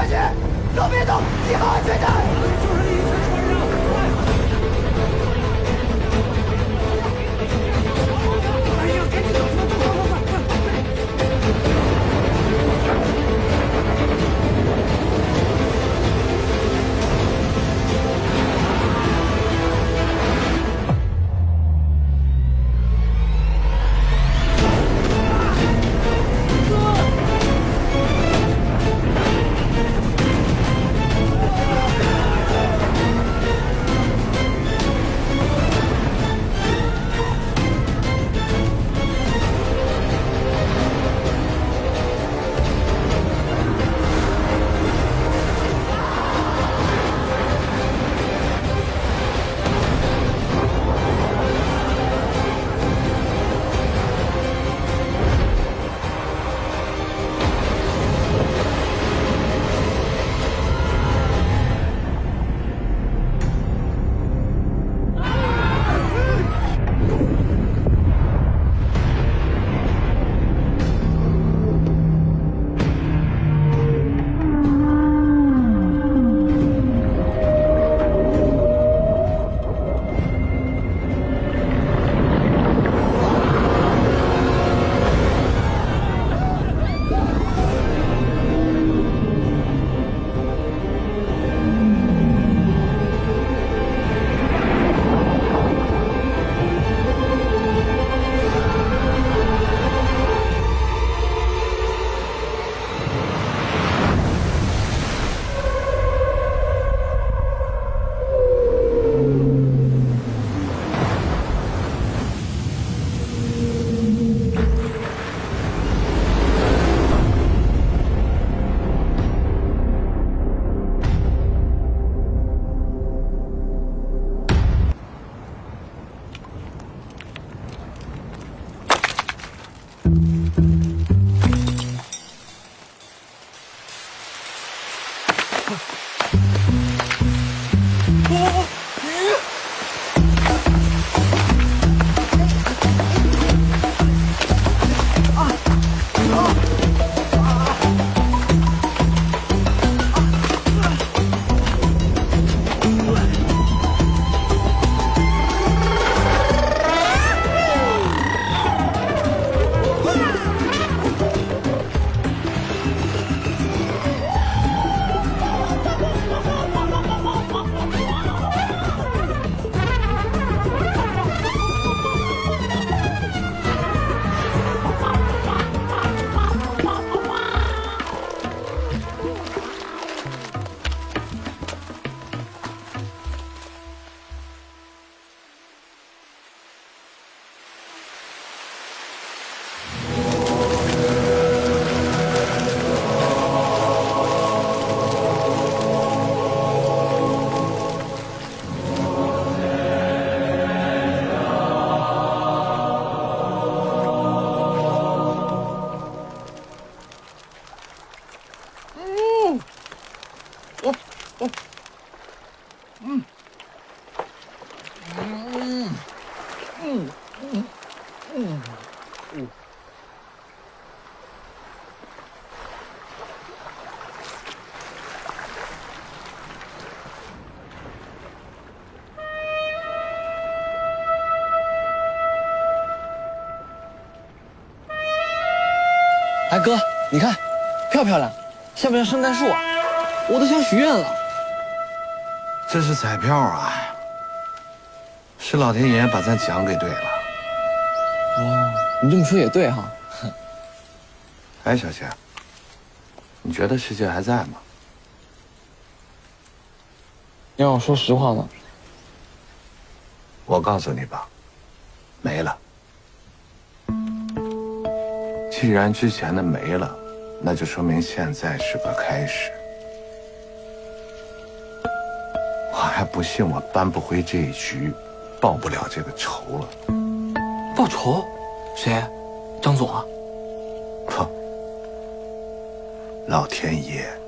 过去！都别动，系好安全带！就是你在船上，快！哎呀，赶紧走，快！ 哎哥，你看，漂不漂亮？像不像圣诞树啊？我都想许愿了。 这是彩票啊，是老天爷把咱奖给兑了。 哦，你这么说也对哈。 哎，小谢，你觉得世界还在吗？ 你让我说实话呢？ 我告诉你吧，没了。既然之前的没了，那就说明现在是个开始。我还不信我扳不回这一局，报不了这个仇了。 报仇？谁？张总啊？ 哼，老天爷。